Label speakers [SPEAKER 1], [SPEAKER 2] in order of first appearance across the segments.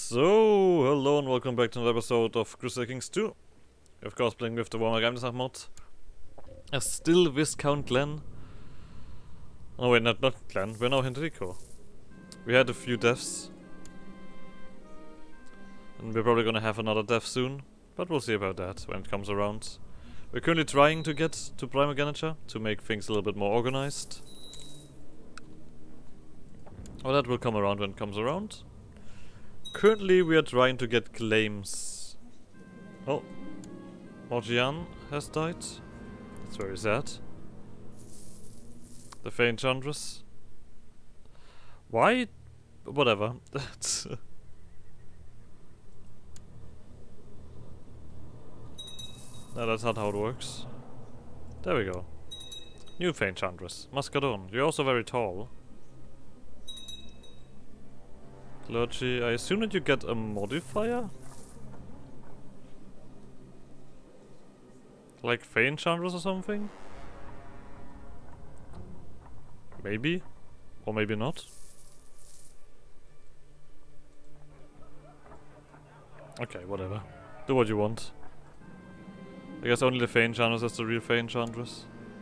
[SPEAKER 1] So, hello and welcome back to another episode of Crusader Kings 2. Of course, playing with the Warhammer Geheimnisnacht mod. Still Viscount Glenn. Oh wait, not Glenn, we're now Henrico. We had a few deaths. And we're probably gonna have another death soon. But we'll see about that when it comes around. We're currently trying to get to Primogeniture to make things a little bit more organized. Well, that will come around when it comes around. Currently, we are trying to get claims. Oh, Morgian has died. That's very sad. The Fey Enchantress. Why? Whatever. No, that's not how it works. There we go. New Fey Enchantress. Muscadon. You're also very tall. Clergy, I assume that you get a modifier? Like Fey Enchantress or something? Maybe? Or maybe not? Okay, whatever. Do what you want. I guess only the Fey Enchantress is the real Fey Enchantress.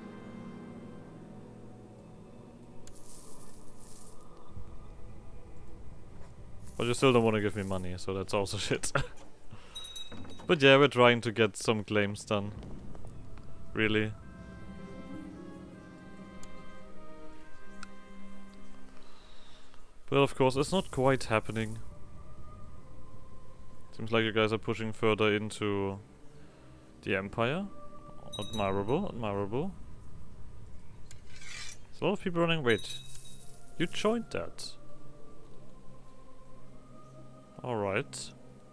[SPEAKER 1] But you still don't want to give me money, so that's also shit. But yeah, we're trying to get some claims done. Really. But of course, it's not quite happening. Seems like you guys are pushing further into the Empire. Admirable, admirable. There's a lot of people running. Wait, you joined that. Alright.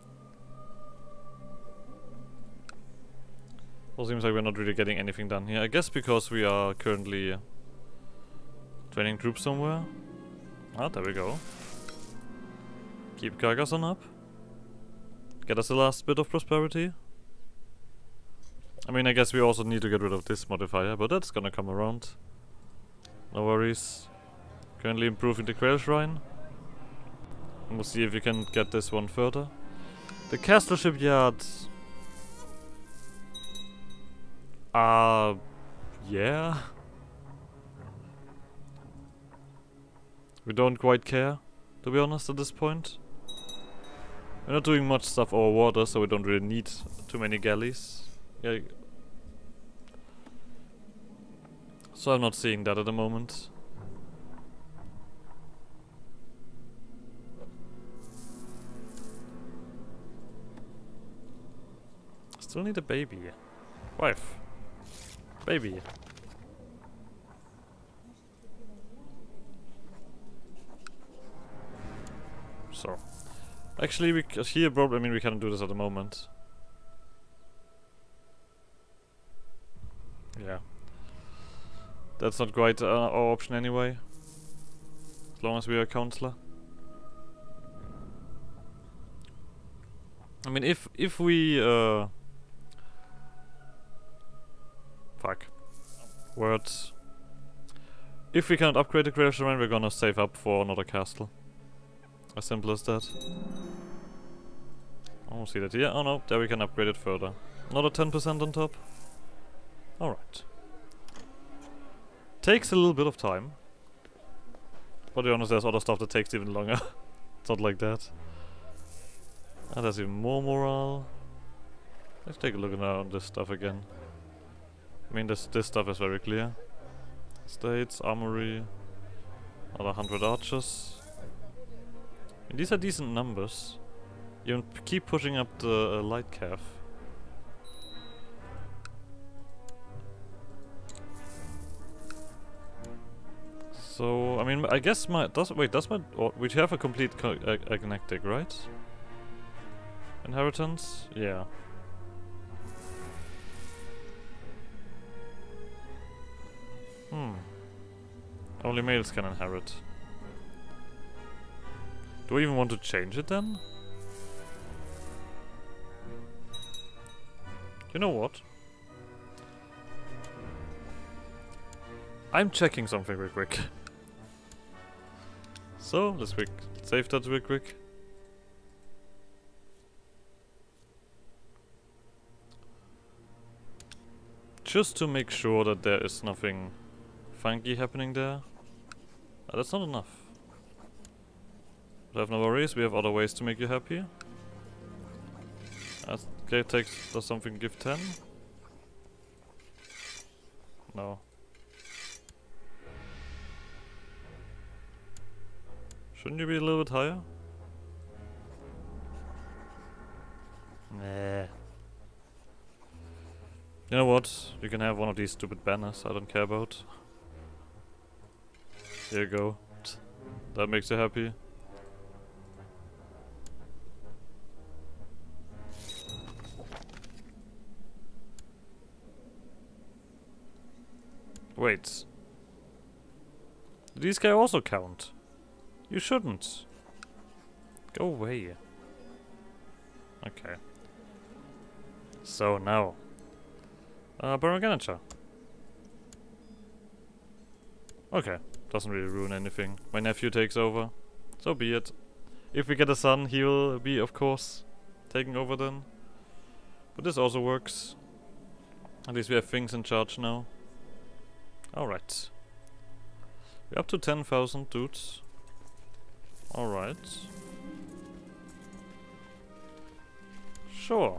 [SPEAKER 1] Well, seems like we're not really getting anything done here. I guess because we are currently training troops somewhere. Ah, there we go. Keep Carcassonne up. Get us the last bit of prosperity. I mean, I guess we also need to get rid of this modifier, but that's gonna come around. No worries. Currently improving the Grail Shrine. And we'll see if we can get this one further. The Castle Shipyard. Yeah. We don't quite care, to be honest, at this point. We're not doing much stuff over water, so we don't really need too many galleys. Yeah. So I'm not seeing that at the moment. Still need a baby. Wife. Baby. So. Actually, we here probably, I mean, we can't do this at the moment. Yeah. That's not quite our option anyway. As long as we are a counselor. I mean, if we fuck. Words. If we cannot upgrade the Grail Shrine, we're gonna save up for another castle. As simple as that. Oh, see that here? Oh no, there we can upgrade it further. Another 10% on top. Alright. Takes a little bit of time. But to be honest, there's other stuff that takes even longer. It's not like that. And there's even more morale. Let's take a look at this stuff again. I mean, this stuff is very clear. States, armory, another 100 archers. I mean, these are decent numbers. You keep pushing up the light cav. So, I mean, I guess we have a complete agnostic, right? Inheritance? Yeah. Only males can inherit. Do we even want to change it then? You know what? I'm checking something real quick. So, let's save that real quick. just to make sure that there is nothing funky happening there. That's not enough. But have no worries, we have other ways to make you happy. Okay, does something give 10? No. Shouldn't you be a little bit higher? Nah. You know what? You can have one of these stupid banners I don't care about. Here you go. That makes you happy. Wait. Do these guys also count? You shouldn't. Go away. Okay. So now. Baron. Okay. Doesn't really ruin anything. My nephew takes over. So be it. If we get a son, he will be, of course, taking over then. But this also works. At least we have things in charge now. Alright. We're up to 10,000 dudes. Alright. Sure.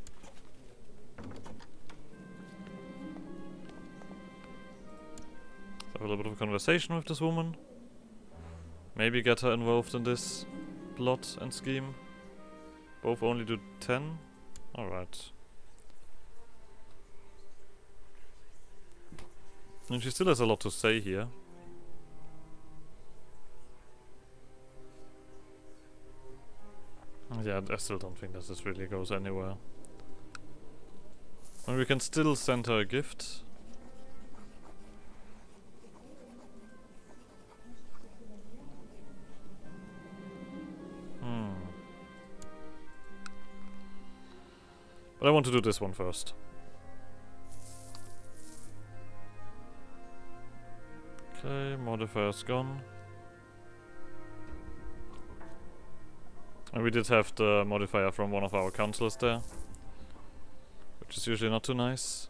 [SPEAKER 1] Have a little bit of a conversation with this woman. Maybe get her involved in this plot and scheme. Both only do 10. Alright. And she still has a lot to say here. Yeah, I still don't think that this really goes anywhere. And we can still send her a gift. But I want to do this one first. Okay, modifier's gone. And we did have the modifier from one of our councillors there, which is usually not too nice.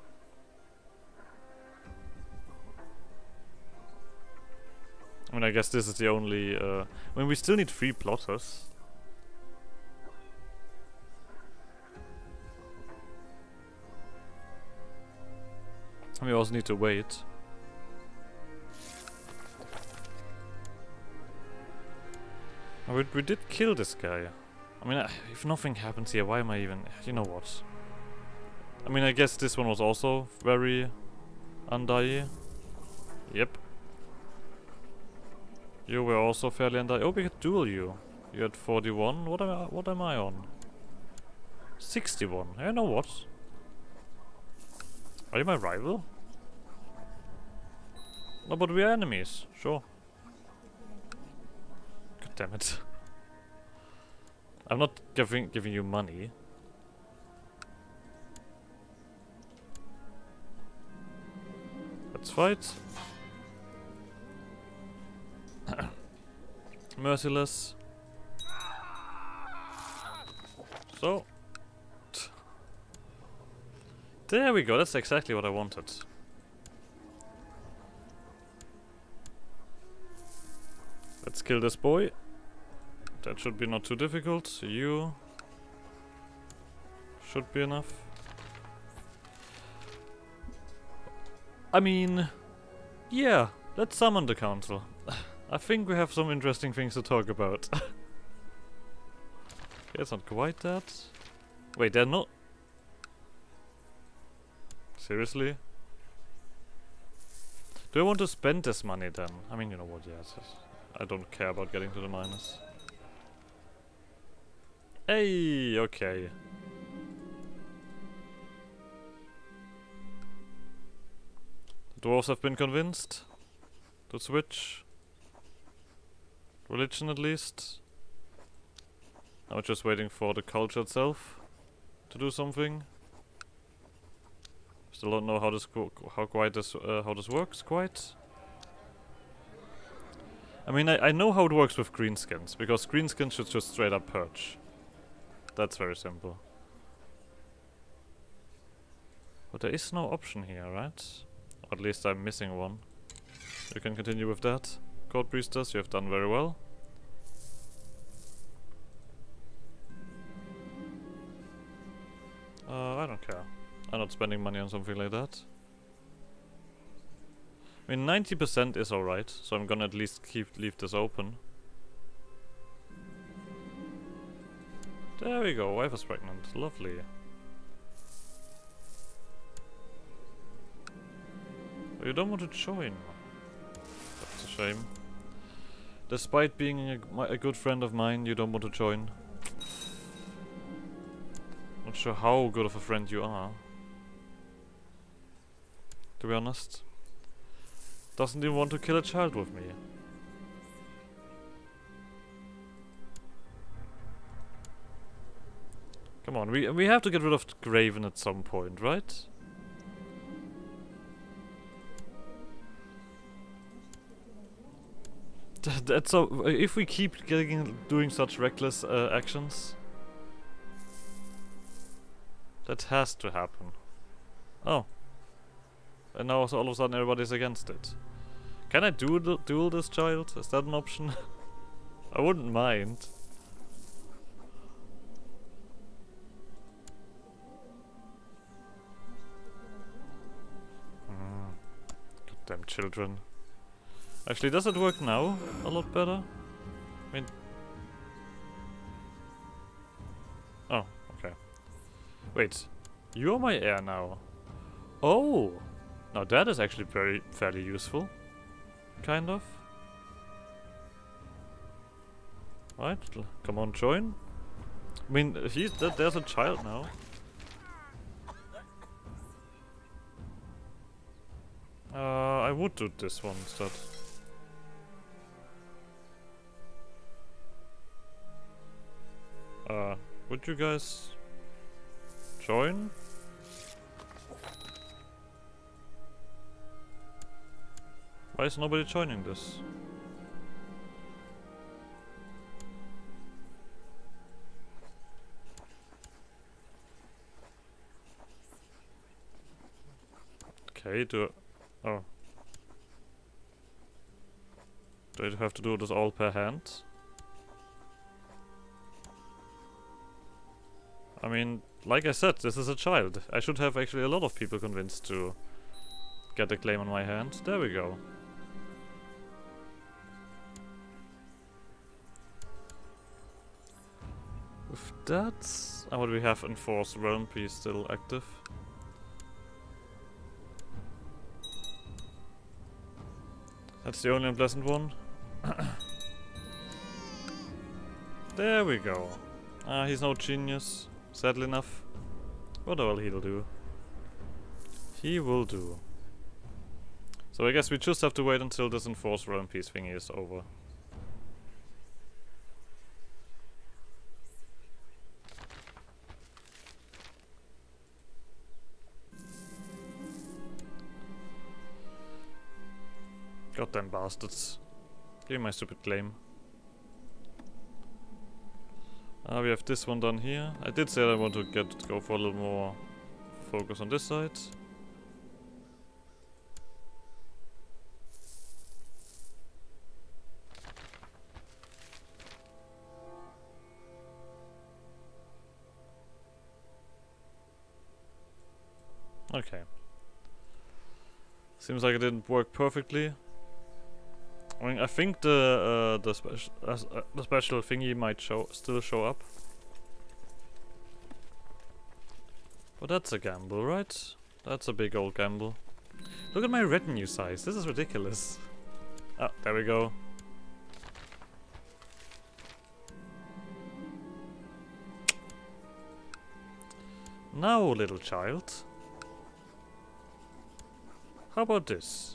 [SPEAKER 1] I mean, I guess this is the only... I mean, we still need 3 plotters. We also need to wait. We did kill this guy. I mean, if nothing happens here, why am I even... You know what? I mean, I guess this one was also very undying. Yep. You were also fairly undying. Oh, we could duel you. You had 41. What am I on? 61. You know what? Are you my rival? No, but we are enemies. Sure. God damn it. I'm not giving you money. Let's fight. Merciless. So. There we go, that's exactly what I wanted. Let's kill this boy. That should be not too difficult. You should be enough. I mean, yeah, let's summon the council. I think we have some interesting things to talk about. Okay, it's not quite that. Wait, they're not... Seriously? Do I want to spend this money then? I mean, you know what, yes. I don't care about getting to the minus. Hey, okay. The dwarves have been convinced to switch. Religion at least. Now we're just waiting for the culture itself to do something. Still don't know how this how this works quite. I mean, I know how it works with greenskins, because greenskins should just straight up purge. That's very simple. But there is no option here, right? Or at least I'm missing one. You can continue with that. Court Priestess, you have done very well. I don't care. I'm not spending money on something like that. I mean, 90% is alright, so I'm gonna at least leave this open. There we go, wife is pregnant. Lovely. Oh, you don't want to join. That's a shame. Despite being a good friend of mine, you don't want to join. Not sure how good of a friend you are. To be honest. Doesn't even want to kill a child with me. Come on, we have to get rid of Graven at some point, right? That's so. If we keep doing such reckless actions, that has to happen. Oh, and now all of a sudden everybody's against it. Can I duel this child? Is that an option? I wouldn't mind. Goddamn children. Actually, does it work now a lot better? I mean... Oh, okay. Wait, you are my heir now. Oh! Now that is actually fairly useful. Kind of. Right, come on, join. I mean, there's a child now. I would do this one instead. Would you guys join? Why is nobody joining this? Okay, oh. Do I have to do this all per hand? I mean, like I said, this is a child. I should have actually a lot of people convinced to get a claim on my hand. There we go. With that... what do we have? Enforced Realm Peace still active. That's the only unpleasant one. There we go. He's no genius. Sadly enough. What will he'll do? He will do. So I guess we just have to wait until this Enforced Realm Peace thingy is over. Goddamn bastards. Give me my stupid claim. We have this one done here. I did say that I want to go for a little more focus on this side. Okay. Seems like it didn't work perfectly. I mean, I think the special thingy might still show up. But that's a gamble, right? That's a big old gamble. Look at my retinue size. This is ridiculous. Ah, there we go. Now, little child. How about this?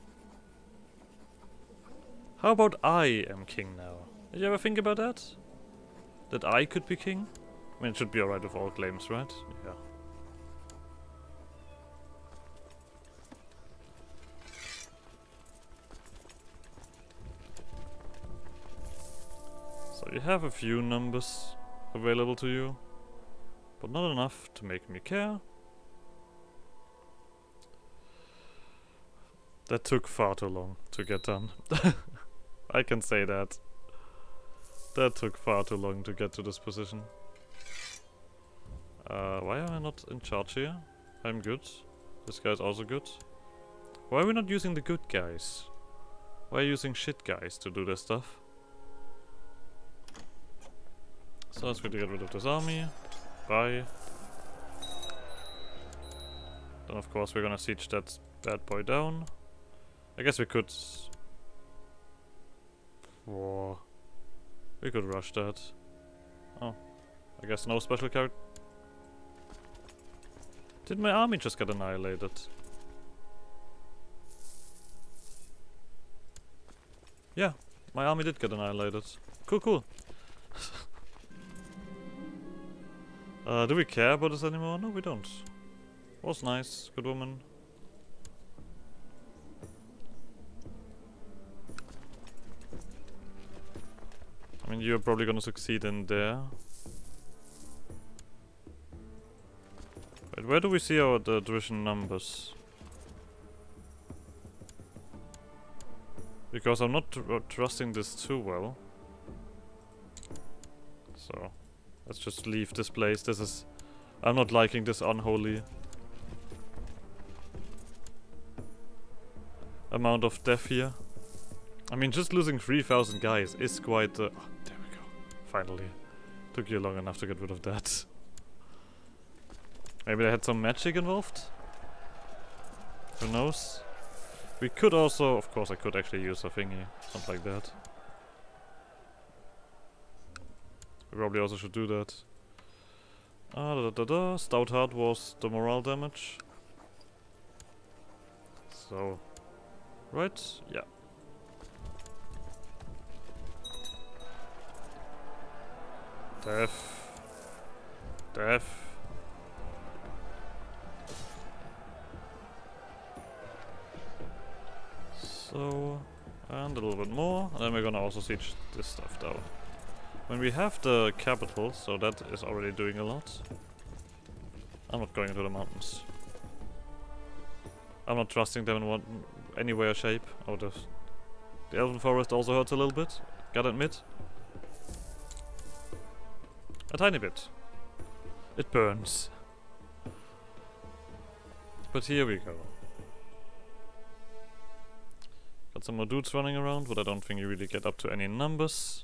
[SPEAKER 1] How about I am king now? Did you ever think about that? That I could be king? I mean, it should be alright with all claims, right? Yeah. So you have a few numbers available to you, but not enough to make me care. That took far too long to get done. I can say that. That took far too long to get to this position. Why am I not in charge here? I'm good. This guy's also good. Why are we not using the good guys? Why are you using shit guys to do this stuff? So let's go to get rid of this army. Bye. Then of course we're gonna siege that bad boy down. I guess we could... Whoa. We could rush that. Oh. I guess no special character. Did my army just get annihilated? Yeah, my army did get annihilated. Cool, cool. Do we care about this anymore? No, we don't. Was nice, good woman. I mean, you're probably gonna succeed in there. Wait, where do we see our division numbers? Because I'm not trusting this too well. So, let's just leave this place. This is... I'm not liking this unholy amount of death here. I mean, just losing 3,000 guys is quite... oh, there we go. Finally. Took you long enough to get rid of that. Maybe they had some magic involved? Who knows? We could also... Of course, I could actually use a thingy. Something like that. We probably also should do that. Stoutheart was the morale damage. So... Right? Yeah. Death. Death. So... And a little bit more. And then we're gonna also siege this stuff down. When we have the capital, so that is already doing a lot. I'm not going into the mountains. I'm not trusting them in any way or shape. Oh, the Elven Forest also hurts a little bit, gotta admit. A tiny bit. It burns. But here we go. Got some more dudes running around, but I don't think you really get up to any numbers.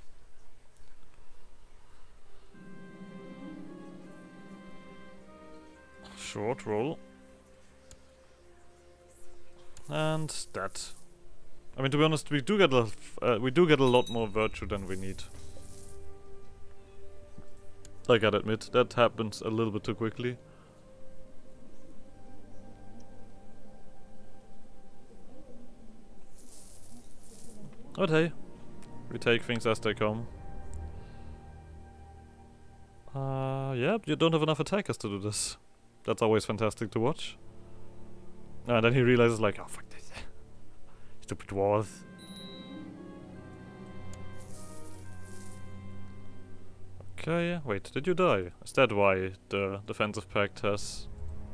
[SPEAKER 1] Short roll. And that. I mean, to be honest, we do get a lot more virtue than we need. I gotta admit, that happens a little bit too quickly. But hey, we take things as they come. Yeah, you don't have enough attackers to do this. That's always fantastic to watch. And then he realizes like, oh fuck this. Stupid walls. Okay, wait, did you die? Is that why the defensive pact has...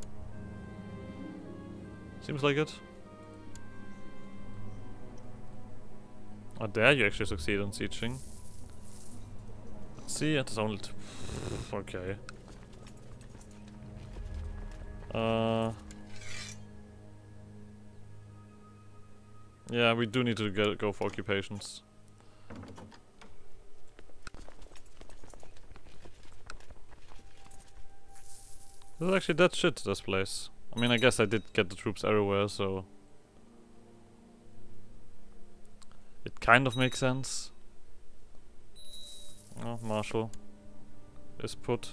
[SPEAKER 1] Seems like it. Oh, there you actually succeed in sieging. Let's see, it is only... okay. Yeah, we do need to go for occupations. This is actually that shit, this place. I mean, I guess I did get the troops everywhere, so... It kind of makes sense. Oh, Marshall is put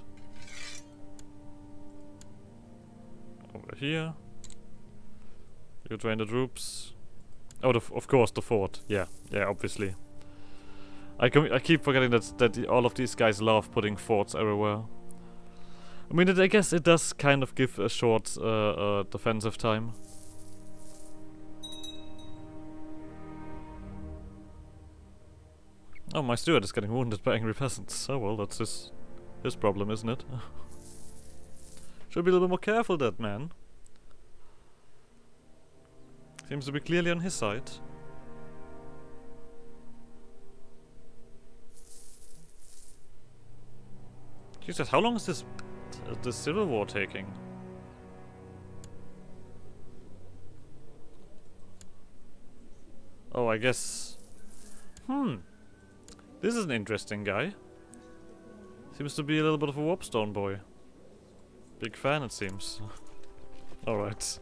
[SPEAKER 1] over here. You drain the troops. Oh, of course, the fort. Yeah, obviously. I keep forgetting that all of these guys love putting forts everywhere. I mean, I guess it does kind of give a short defensive time. Oh, my steward is getting wounded by angry peasants. Oh well, that's his problem, isn't it? Should be a little more careful, that man. Seems to be clearly on his side. Jesus, how long is this civil war taking? Oh, I guess... This is an interesting guy. Seems to be a little bit of a Warpstone boy. Big fan, it seems. Alright.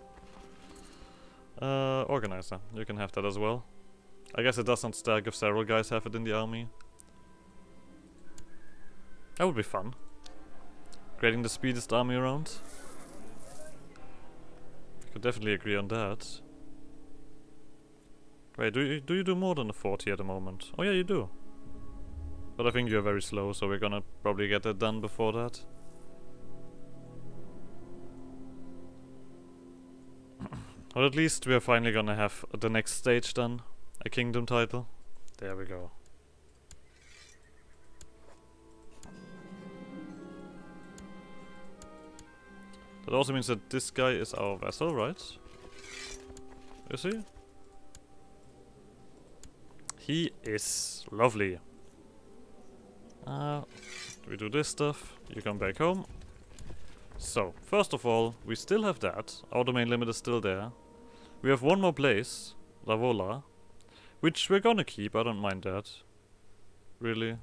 [SPEAKER 1] Organizer. You can have that as well. I guess it doesn't stack if several guys have it in the army. That would be fun. Creating the speediest army around. I could definitely agree on that. Wait, do you do more than a 40 at the moment? Oh yeah, you do. But I think you're very slow, so we're gonna probably get that done before that. Or at least we're finally gonna have the next stage done. A kingdom title. There we go. That also means that this guy is our vassal, right? Is he? He is. Lovely. We do this stuff. You come back home. So, first of all, we still have that. Our domain limit is still there. We have one more place, Lavola, which we're gonna keep. I don't mind that. Really.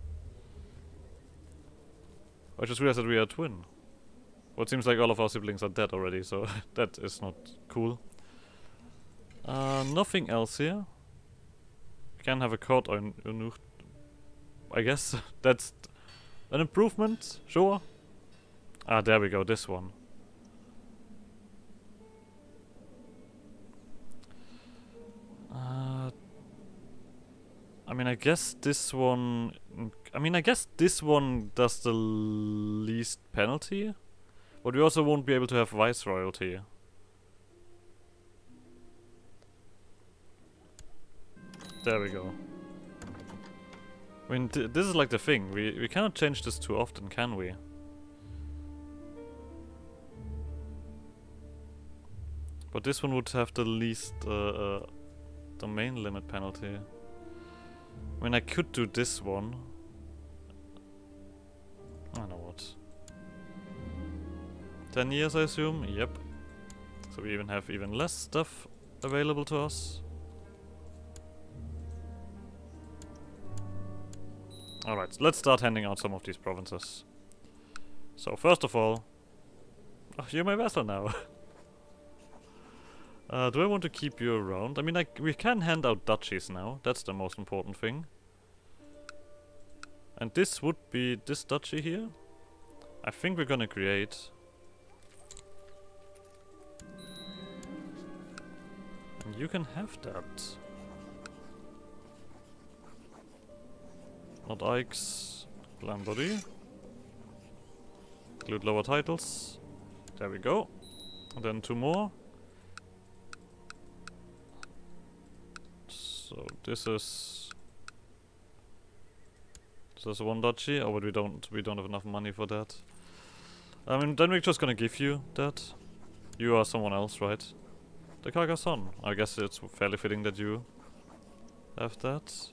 [SPEAKER 1] I just realized that we are a twin. Well, it seems like all of our siblings are dead already, so that is not cool. Nothing else here. We can have a court on Unucht. I guess that's an improvement, sure. Ah, there we go, this one. I mean, I guess this one... I guess this one does the least penalty. But we also won't be able to have viceroyalty. There we go. I mean, this is like the thing. We cannot change this too often, can we? But this one would have the least domain limit penalty. I mean, I could do this one. I know what. 10 years, I assume? Yep. So we even have even less stuff available to us. Alright, let's start handing out some of these provinces. So, first of all... Oh, you're my vassal now. Do I want to keep you around? I mean, we can hand out duchies now. That's the most important thing. And this would be this duchy here. I think we're gonna create... And you can have that. Not Ike's. Glanbody. Include lower titles. There we go. And then 2 more. So this is 1 duchy. Oh, but we don't have enough money for that. I mean, then we're just gonna give you that. You are someone else, right? The Carcassonne. I guess it's fairly fitting that you have that.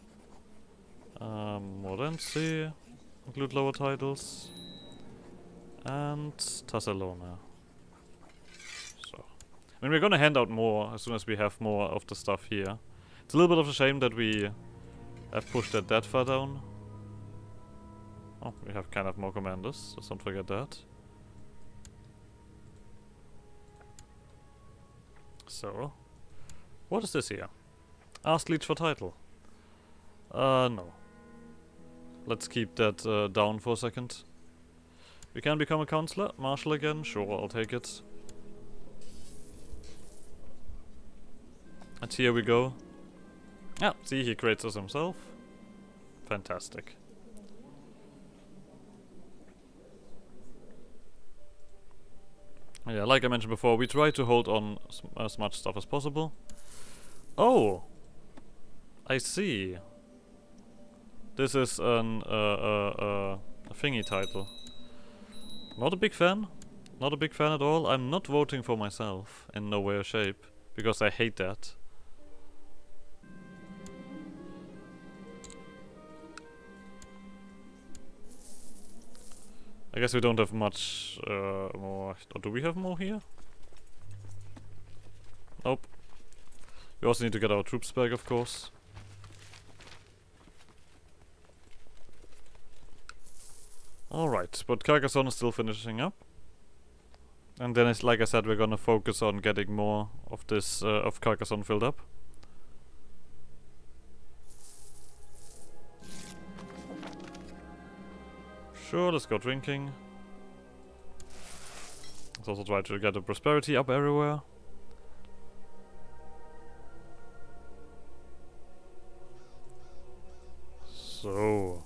[SPEAKER 1] Morency. Include lower titles. And Tassalona. So. I mean, we're gonna hand out more as soon as we have more of the stuff here. It's a little bit of a shame that we have pushed that far down. Oh, we have kind of more commanders. Let's not forget that. So, what is this here? Ask Leech for title. No. Let's keep that down for a second. We can become a councillor, marshal again. Sure, I'll take it. And here we go. Yeah, see, he creates us himself. Fantastic. Yeah, like I mentioned before, we try to hold on as much stuff as possible. Oh! I see. This is a thingy title. Not a big fan. Not a big fan at all. I'm not voting for myself in no way or shape. because I hate that. I guess we don't have much more. Or do we have more here? Nope. We also need to get our troops back, of course. Alright, but Carcassonne is still finishing up. And then, it's like I said, we're gonna focus on getting more of this, of Carcassonne filled up. Sure, let's go drinking. Let's also try to get the prosperity up everywhere. So...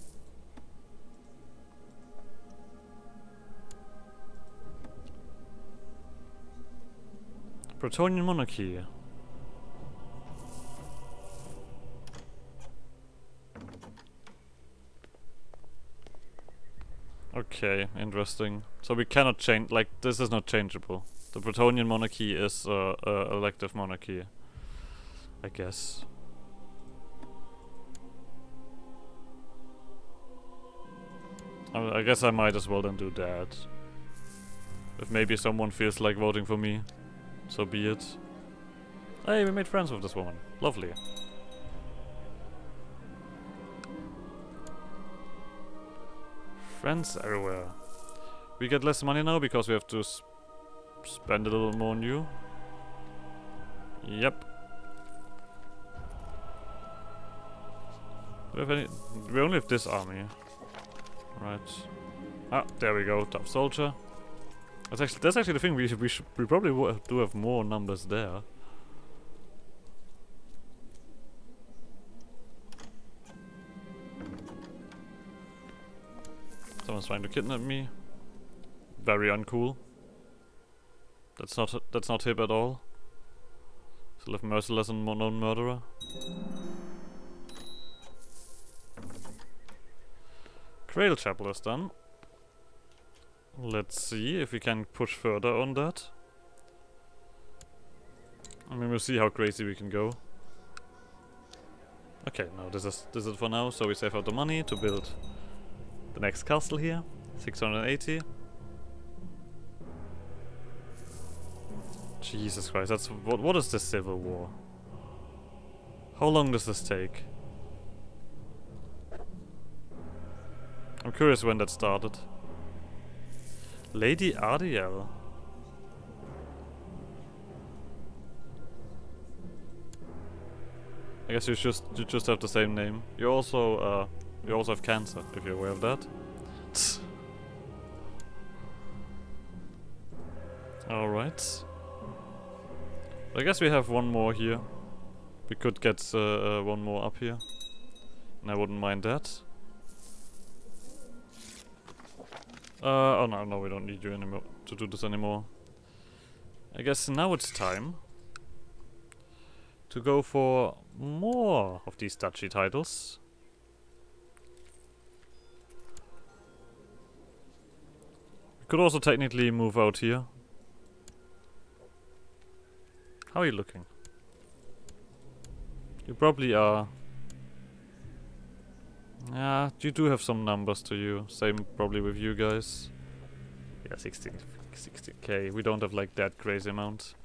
[SPEAKER 1] Bretonnian monarchy. Okay, interesting. So we cannot change, like, this is not changeable. The Bretonnian monarchy is elective monarchy, I guess. I guess I might as well then do that. If maybe someone feels like voting for me, so be it. Hey, we made friends with this woman. Lovely. Friends everywhere. We get less money now because we have to spend a little more on you. Yep. Do we have any? We only have this army. Right. Ah, there we go. Tough soldier. That's actually the thing. We probably do have more numbers there. Someone's trying to kidnap me. Very uncool. That's not hip at all. Still have merciless and known murderer. Cradle Chapel is done. Let's see if we can push further on that. I mean, we'll see how crazy we can go. Okay, no, this is it for now. So we save out the money to build the next castle here. 680. Jesus Christ, that's what is this civil war? How long does this take? I'm curious when that started. Lady Ardiel. I guess you just have the same name. You also have cancer, if you're aware of that. Alright. I guess we have one more here. We could get one more up here. And I wouldn't mind that. Oh no, we don't need you anymore to do this anymore. I guess now it's time to go for more of these duchy titles. We could also technically move out here. How are you looking? You probably are. Yeah, you do have some numbers to you. Same probably with you guys. Yeah, 60k. We don't have like that crazy amount.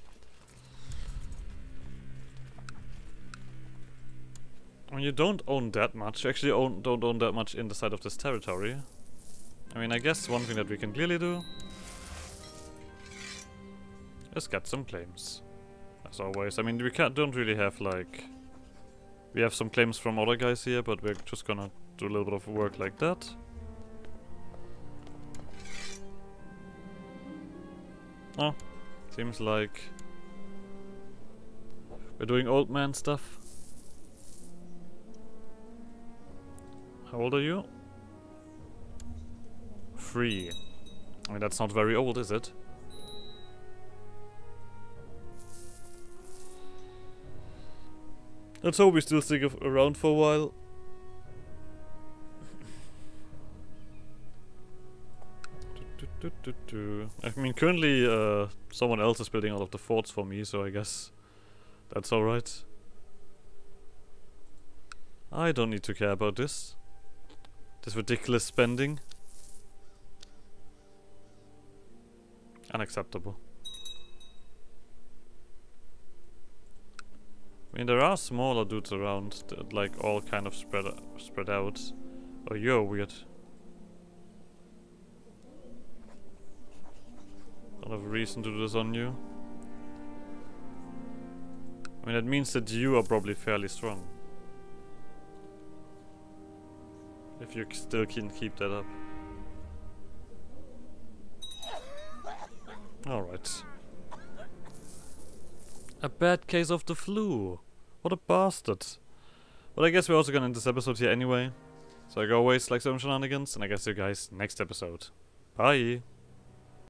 [SPEAKER 1] I mean, you don't own that much. You actually don't own that much in the side of this territory. I mean, I guess one thing that we can clearly do is get some claims. As always. I mean, we don't really have like... We have some claims from other guys here, but we're just gonna do a little bit of work like that. Oh, seems like we're doing old man stuff. How old are you? 3. I mean, that's not very old, is it? Let's hope we still stick around for a while. I mean, currently someone else is building all of the forts for me, so I guess that's alright. I don't need to care about this. This ridiculous spending. Unacceptable. I mean, there are smaller dudes around that like all kind of spread out. Oh, you're weird. Don't have a reason to do this on you. I mean, that means that you are probably fairly strong. If you still can keep that up. Alright. A bad case of the flu. What a bastard. But I guess we're also gonna end this episode here anyway. So like always, like some shenanigans, and I guess see you guys next episode. Bye!